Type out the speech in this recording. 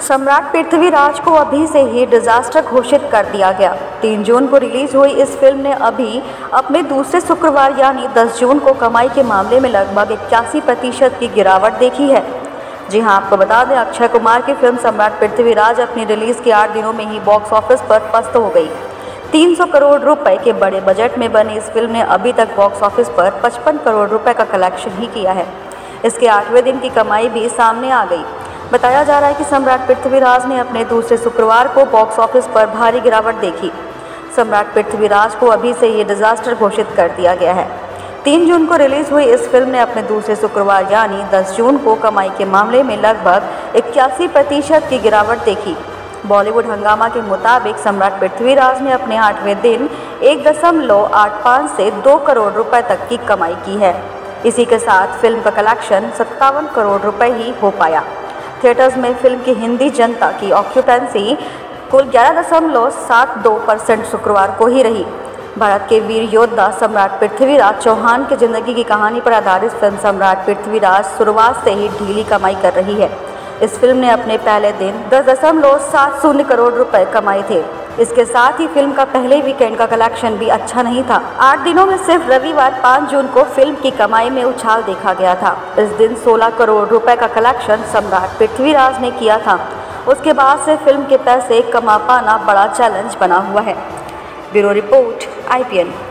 सम्राट पृथ्वीराज को अभी से ही डिजास्टर घोषित कर दिया गया। 3 जून को रिलीज हुई इस फिल्म ने अभी अपने दूसरे शुक्रवार यानी 10 जून को कमाई के मामले में लगभग 81% की गिरावट देखी है। जी हां, आपको बता दें, अक्षय कुमार की फिल्म सम्राट पृथ्वीराज अपनी रिलीज के 8 दिनों में ही बॉक्स ऑफिस पर पस्त हो गई। 300 करोड़ रुपए के बड़े बजट में बनी इस फिल्म ने अभी तक बॉक्स ऑफिस पर 55 करोड़ रुपए का कलेक्शन ही किया है। इसके 8वें दिन की कमाई भी सामने आ गई। बताया जा रहा है कि सम्राट पृथ्वीराज ने अपने दूसरे शुक्रवार को बॉक्स ऑफिस पर भारी गिरावट देखी। सम्राट पृथ्वीराज को अभी से ये डिजास्टर घोषित कर दिया गया है। 3 जून को रिलीज हुई इस फिल्म ने अपने दूसरे शुक्रवार यानी 10 जून को कमाई के मामले में लगभग 81% की गिरावट देखी। बॉलीवुड हंगामा के मुताबिक सम्राट पृथ्वीराज ने अपने 8वें दिन 1.85 से 2 करोड़ रुपए तक की कमाई की है। इसी के साथ फिल्म का कलेक्शन 57 करोड़ रुपए ही हो पाया। थिएटर्स में फिल्म की हिंदी जनता की ऑक्यूपेंसी कुल 11.72% शुक्रवार को ही रही। भारत के वीर योद्धा सम्राट पृथ्वीराज चौहान की जिंदगी की कहानी पर आधारित फिल्म सम्राट पृथ्वीराज शुरुआत से ही ढीली कमाई कर रही है। इस फिल्म ने अपने पहले दिन 10.70 करोड़ रुपए कमाए थे। इसके साथ ही फिल्म का पहले वीकेंड का कलेक्शन भी अच्छा नहीं था। 8 दिनों में सिर्फ रविवार 5 जून को फिल्म की कमाई में उछाल देखा गया था। इस दिन 16 करोड़ रुपए का कलेक्शन सम्राट पृथ्वीराज ने किया था। उसके बाद से फिल्म के पैसे कमा पाना बड़ा चैलेंज बना हुआ है। Bureau report, IPN।